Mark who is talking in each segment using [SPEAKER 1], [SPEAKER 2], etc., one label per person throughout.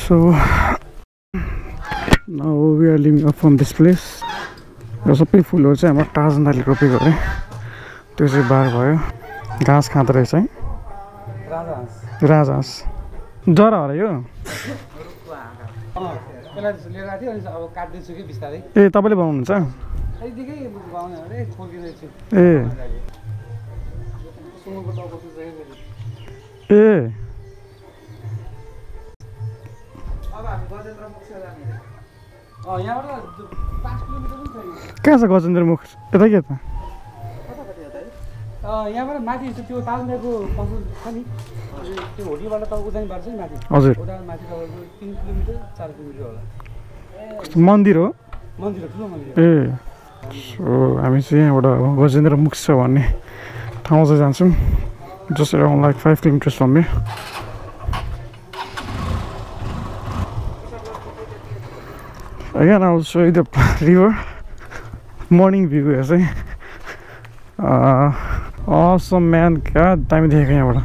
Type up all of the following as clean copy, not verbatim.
[SPEAKER 1] So now we are leaving up from this place. यो सबै फुलहरु चाहिँ हाम्रो टाजन दाइले रोपेको अरे त्यो चाहिँ बार भयो घाँस खाँदो रहेछ है राजहाँस जरा हो र यो ए तपाईले बनाउनुहुन्छ ए कहाँ छ गजेन्द्र मुख यता के त
[SPEAKER 2] यहाँबाट माथि त्यो तालमेको पसल छ नि त्यो होटलबाट त उदानी बाटो छ नि माथि
[SPEAKER 1] हजुर
[SPEAKER 2] उदान माथि तपाईँको 3 किलोमिटर 4 किलोमिटर होला
[SPEAKER 1] मन्दिर हो
[SPEAKER 2] ठुलो मन्दिर
[SPEAKER 1] ए सो हामी चाहिँ यहाँबाट गजेन्द्र मुख छ भन्ने ठाउँ चाहिँ जान्छौँ just around like 5 kilometres from here Again, I'll show you the river. Morning view is awesome man. God damn it, here.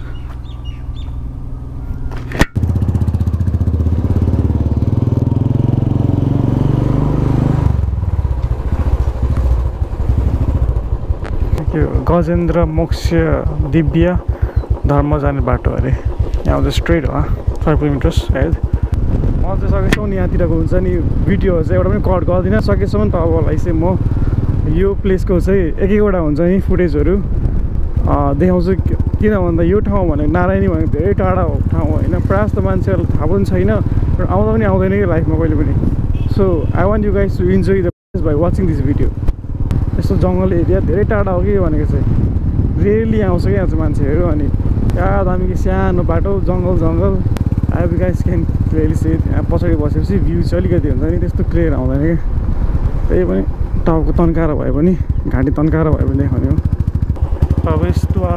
[SPEAKER 1] Gajendra Moksha Dibya Dharma जाने बाटो अरे यहाँ चाहिँ स्ट्रेट हो 5 किलोमिटर्स ahead म चाहिँ सकेसम्म यहाँतिरको हुन्छ नि भिडियोहरू चाहिँ एउटा पनि कट गर्दिनँ सकेसम्म तपाईँहरूलाई चाहिँ म यो प्लेसको चाहिँ एक-एकवटा हुन्छ नि फुटेजहरू देखाउँछु किन भन्दा यो ठाउँ भनेको नारायणी भनेको धेरै टाढा ठाउँ होइन प्रायः जस्तो मान्छेहरूलाई थाहा पनि छैन र आउँदा पनि आउँदैन कि लाइफमा कहिले पनि so I want you guys to enjoy the place by watching this video यस्तो जङ्गल एरिया धेरै टाढा हो कि भनेको चाहिँ रेयरली आउँछ क्या चाहिँ मान्छेहरू अनि क्या दामी कि सानो बाटो जङ्गल जङ्गल I be guys can clearly see यहाँ पछाडि बसेपछि भ्यू चाहिँ अलिकति हुन्छ नि त्यस्तो क्लियर आउँदैन क्या त्यही पनि टाउको तन्काएर भए पनि घाँटी तन्काएर भए पनि देखाउने हो प्रवेशद्वार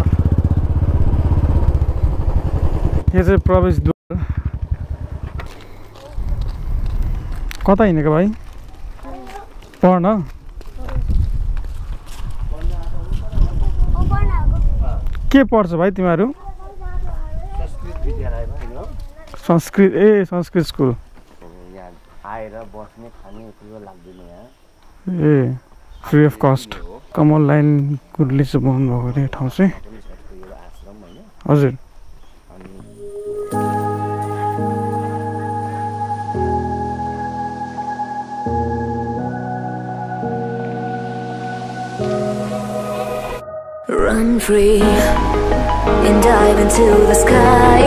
[SPEAKER 1] यो चाहिँ प्रवेशद्वार कता हिँडेको भाइ पढ्न के पढ्छ भाइ तिमीहरू संस्कृत ए संस्कृत स्कुल
[SPEAKER 3] आएर बस्ने खाने कुरो लाग्दैन यहाँ
[SPEAKER 1] ए फ्री अफ कस्ट कमल लाइन गुडले चाहिँ बनाउनु भएको अरे ठाउँ चाहिँ हजुर
[SPEAKER 4] Run free and dive into the sky.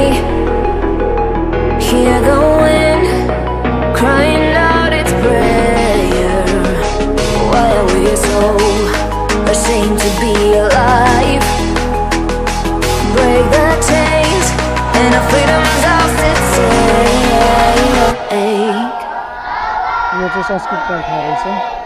[SPEAKER 4] Hear the wind crying out its prayer. Why are we so ashamed to be alive? Break the chains and our freedom's ours to take.
[SPEAKER 1] यो चाहिँ संस्कृत पढ्छ रहेछ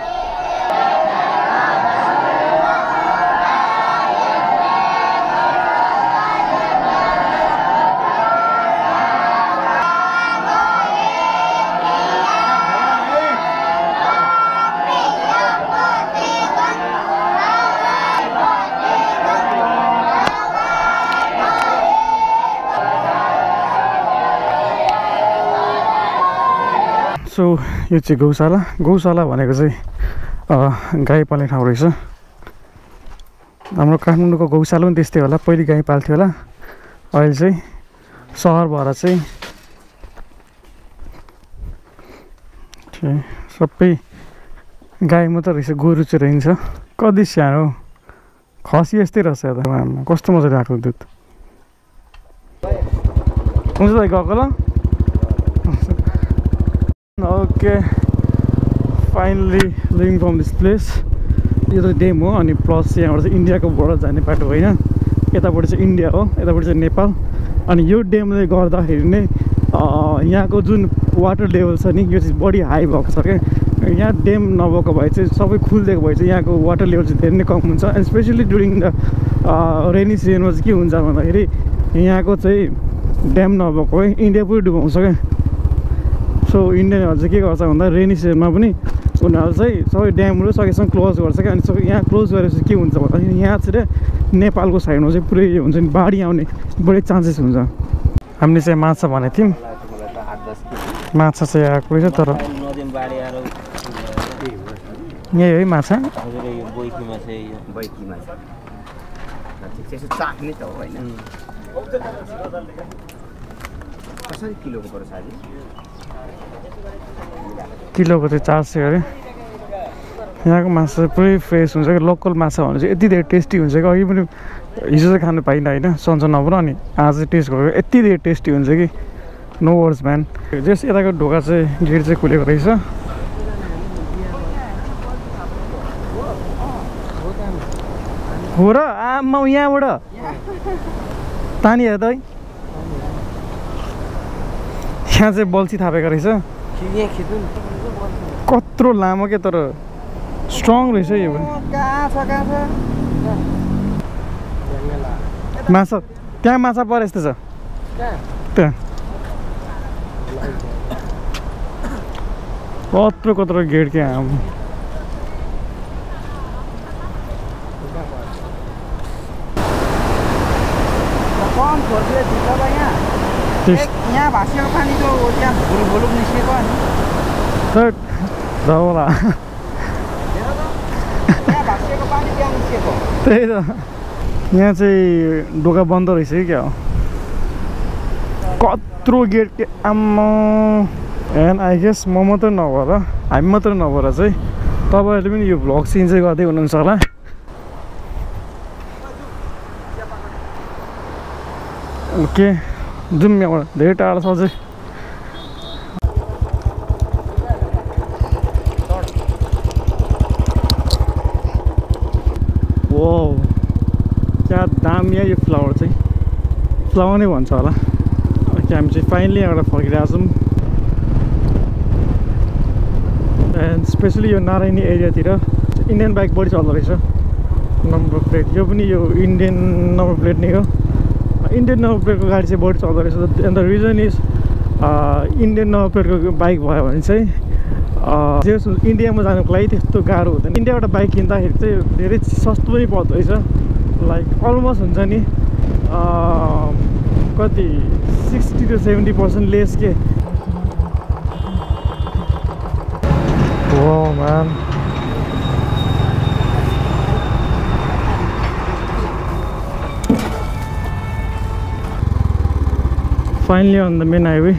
[SPEAKER 1] so यो चाहिँ गौशाला भनेको चाहिँ गाई पाल्ने ठाउँ रहेछ हाम्रो काठमाडौँको गौशाला पनि त्यस्तै होला पहिले गाई पाल्थ्यो होला अहिले चाहिँ सहर भएर चाहिँ सबै गाई मात्रै रहेछ गोरु चाहिँ रहन्छ कति सानो खसी यस्तै रहेछ यता कस्तो मजाले आएको दुध हुन्छ त गएको ल okay finally leaving from this place यो चाहिँ डेम हो अनि प्लस यहाँबाट चाहिँ इन्डियाको बोर्डर जाने बाटो होइन यतापट्टि चाहिँ इन्डिया हो यतापट्टि चाहिँ नेपाल अनि यो डेमले गर्दाखेरि नै यहाँको जुन वाटर लेभल छ नि यो चाहिँ बढी हाई भएको छ क्या यहाँ डेम नभएको भए चाहिँ सबै खुलिदिएको भए चाहिँ यहाँको वाटर लेभल चाहिँ धेरै नै कम हुन्छ and especially during the rainy सिजनमा चाहिँ के हुन्छ भन्दाखेरि यहाँको चाहिँ ड्याम नभएको है इन्डिया पुरै डुबाउँछ क्या सो इन्डियनहरू चाहिँ के गर्छ भन्दा रेनी सिजनमा पनि उनीहरू चाहिँ सबै ड्यामहरू सकेसम्म क्लोज गर्छ क्या अनि सबै यहाँ क्लोज गरेपछि के हुन्छ भन्दाखेरि यहाँ चाहिँ नेपालको साइडमा चाहिँ पुरै हुन्छ नि बाढी आउने बढी चान्सेस हुन्छ हामीले चाहिँ माछा भनेको थियौँ माछा चाहिँ आएको रहेछ तर
[SPEAKER 3] नदीमा बाढी आएर
[SPEAKER 1] यही है माछा
[SPEAKER 3] हजुर यो बैकीमा चाहिँ यो बैकीमा छ त्यसो चाख्ने त हो होइन कसरी किलोको पर्छ आज
[SPEAKER 1] किलोको चाहिँ 400 अरे यहाँको माछा चाहिँ पुरै फ्रेस हुन्छ कि लोकल माछा भने चाहिँ यति धेरै टेस्टी हुन्छ कि अघि पनि हिजो चाहिँ खानु पाइनँ होइन सन्चो नपुरा अनि आज चाहिँ टेस्ट गरेको यति धेरै टेस्टी हुन्छ कि नो वर्ड्स म्यान जस यताको ढोका चाहिँ गेट चाहिँ खुलेको रहेछ हो र आमा यहाँबाट पानी हेर त है यहाँ चाहिँ बल्छी थापेको रहेछ कत्रो लामो के तर स्ट्रङ रहेछ यो माछा त्यहाँ माछा परे यस्तो छ त्यहाँ कत्रो गेट क्या
[SPEAKER 2] यहाँ भाँसिएको पानी त त्यहाँ भुलुक निस्केको अनि
[SPEAKER 1] होला
[SPEAKER 2] यहाँ भाँसिएको पानी त्यहाँ निस्केको
[SPEAKER 1] त्यही त यहाँ चाहिँ ढोका बन्द रहेछ कि क्या हो कत्रो गेट के आम्मा एन्ड आई गेस म मात्रै नभएर हामी मात्रै नभएर चाहिँ तपाईँहरूले पनि यो भ्लग चाहिँ इन्जोय गर्दै हुनुहुन्छ होला ओके जाउँ यहाँबाट धेरै टाढो छ अझै ओ क्या दामी यो फ्लावर चाहिँ फ्लावर नै भन्छ होला हामी चाहिँ फाइनली यहाँबाट फर्किरहेको छौँ एन्ड स्पेसली यो नारायणी एरियातिर इन्डियन बाइक बढी चल्दो रहेछ नम्बर प्लेट यो पनि यो इन्डियन नम्बर प्लेट नै हो इन्डियन नम्बर प्लेटको गाडी चाहिँ बढी चल्दो रहेछ and the reason is Indian number प्लेटको बाइक भयो भने चाहिँ जे इन्डियामा जानुको लागि त्यस्तो गाह्रो हुँदैन इन्डियाबाट बाइक किन्दाखेरि चाहिँ धेरै सस्तो पनि पर्दो रहेछ लाइक अलमोस्ट हुन्छ नि कति 60 to 70% लेस के Whoa, man. Finally on the main highway.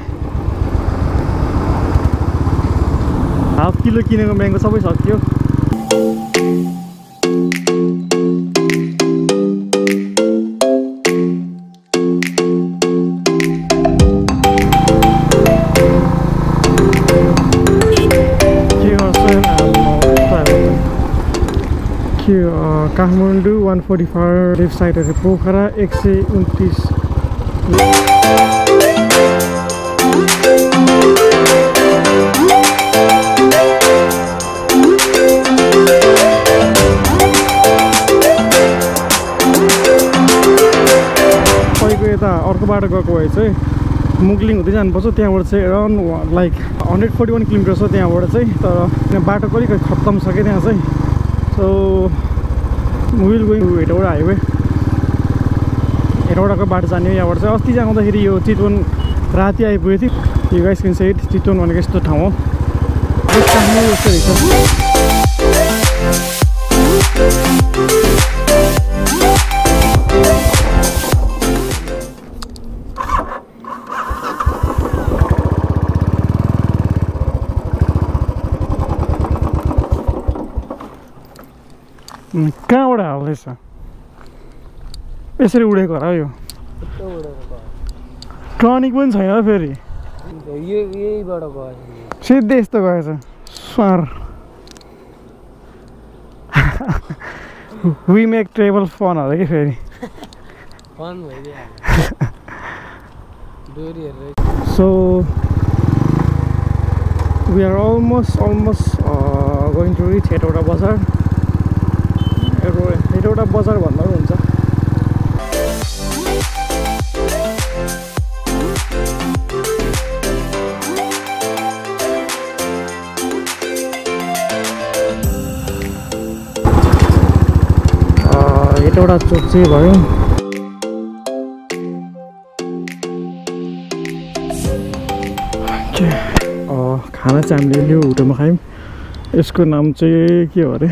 [SPEAKER 1] Half kilo किनेको म्याङ्गो सबै सक्यो काठमाडौँ 145 लेफ्ट साइडहरू पोखरा 129 तपाईँको यता अर्को बाटो गएको भए चाहिँ मुगलिङ हुँदै जानुपर्छ त्यहाँबाट चाहिँ अराउन्ड लाइक 141 किलोमिटर छ त्यहाँबाट चाहिँ तर त्यहाँ बाटो कहिले खत्तम छ कि त्यहाँ चाहिँ so will going Hetauda highway हेटौडाको बाटो जाने हो यहाँबाट चाहिँ अस्ति जाँदाखेरि यो चितवन राति आइपुगेको थियो यो guys can say it Chitwan भनेको यस्तो ठाउँ हो जस्तो रहेछ कहाँबाट हाल्दैछ यसरी उडेको होला यो टनिक पनि छैन फेरि
[SPEAKER 2] यहीबाट गयो
[SPEAKER 1] सिधै यस्तो गएछ स्वार वी मेक ट्रेभल फन होला कि फेरि
[SPEAKER 2] फन भइदियो
[SPEAKER 1] so we are almost going to reach Hetauda बजार हेटौडा बजार भन्दा पनि हुन्छ हेटौडा चोक चाहिँ भयो खाना चाहिँ हामीले यो होटलमा खायौँ। यसको नाम चाहिँ के हो अरे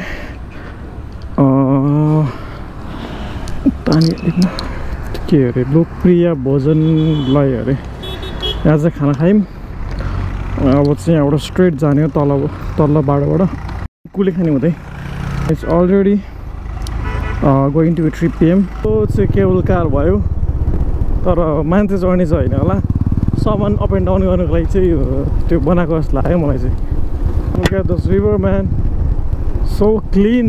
[SPEAKER 1] के अरे लोकप्रिय भोजनलय अरे। यहाँ चाहिँ खाना खायौँ। अब चाहिँ यहाँबाट स्ट्रेट जाने हो तल्लो बाटोबाट कुलेखानी हुँदै। It's already going to 3 PM। त्यो चाहिँ केबल कार भयो तर मान्छे चढ्ने चाहिँ होइन होला। सामान अप एन्ड डाउन गर्नुको लागि चाहिँ त्यो बनाएको जस्तो लाग्यो मलाई चाहिँ। Look at this river, man. So clean.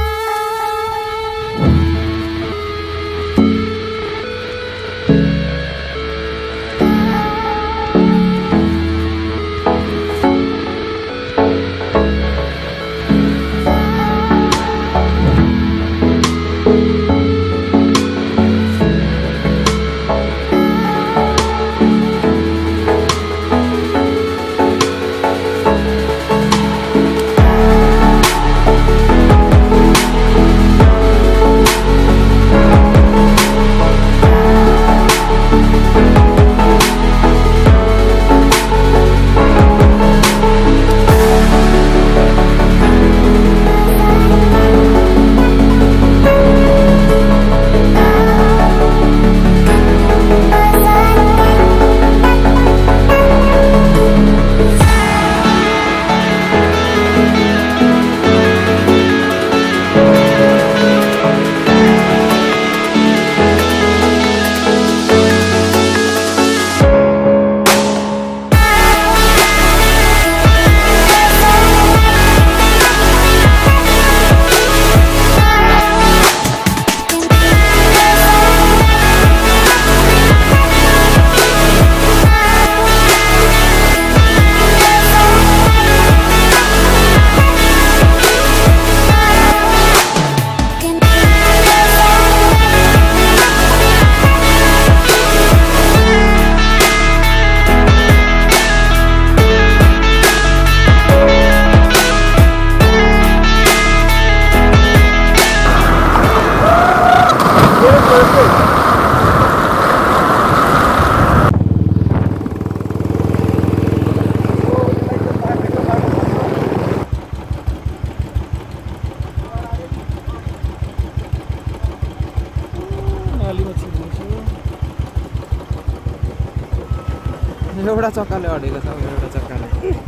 [SPEAKER 5] एउटा चक्काले अडेको छ एउटा चक्काले।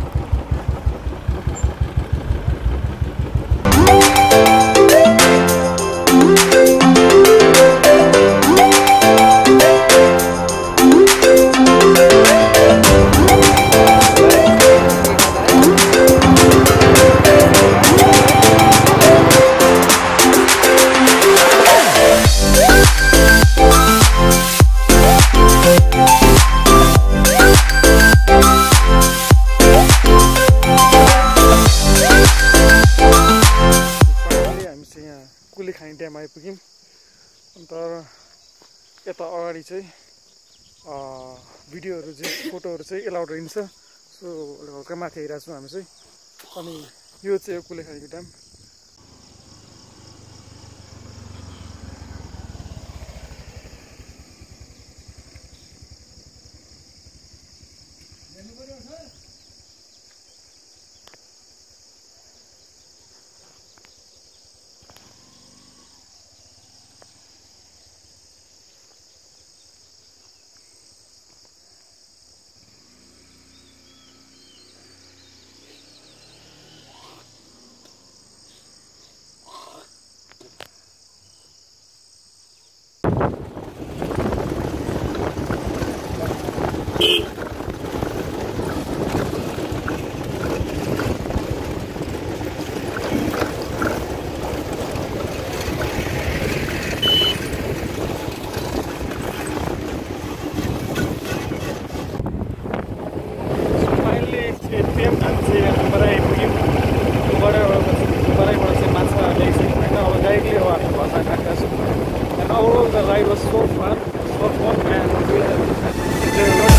[SPEAKER 1] कुलेखानी ड्याम आइपुग्यौँ। अन्त यता अगाडि चाहिँ भिडियोहरू चाहिँ फोटोहरू चाहिँ एलाउड रहन्छ। सो हल्का माथि आइरहेको छौँ हामी चाहिँ। अनि यो चाहिँ हो कुलेखानीको dam. The ride was so fun and